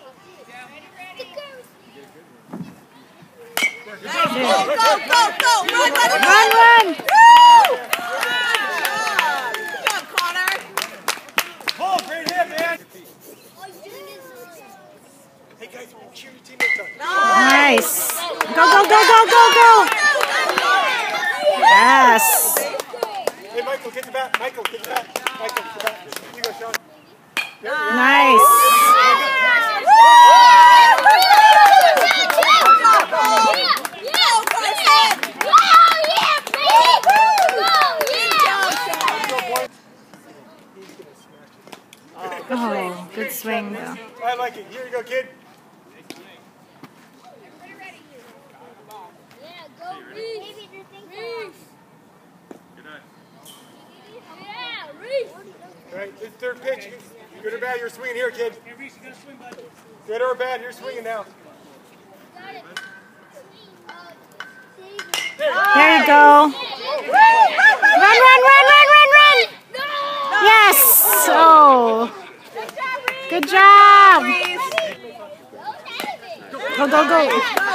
Go! Run! Good job, Connor. Oh, great hit, man. Hey guys, cheer your teammates on. Nice. Go! Yes. Hey, Michael, get the bat. Michael, get the bat. Michael, get the bat. Here you go, Sean. Nice. Oh, good swing though. I like it. Here you go, kid. All right, this third pitch. Good or bad, you're swinging here, kid. Good or bad, you're swinging now. There you go. Run! Yes. Oh. Good job. Go.